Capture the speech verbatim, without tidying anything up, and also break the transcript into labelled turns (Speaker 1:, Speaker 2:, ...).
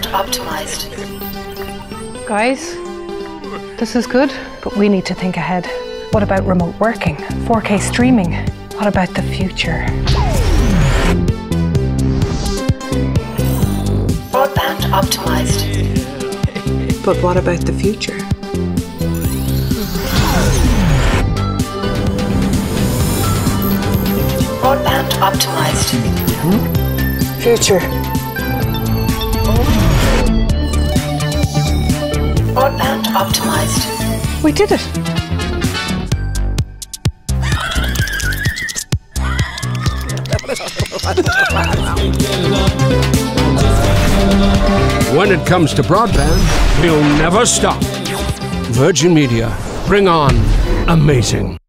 Speaker 1: optimized.
Speaker 2: Guys, this is good, but we need to think ahead. What about remote working? four K streaming? What about the future?
Speaker 1: Broadband optimized.
Speaker 2: But what about the future?
Speaker 1: Broadband optimized.
Speaker 2: Future.
Speaker 1: Broadband optimized.
Speaker 2: We did it.
Speaker 3: When it comes to broadband, we'll never stop. Virgin Media, bring on amazing.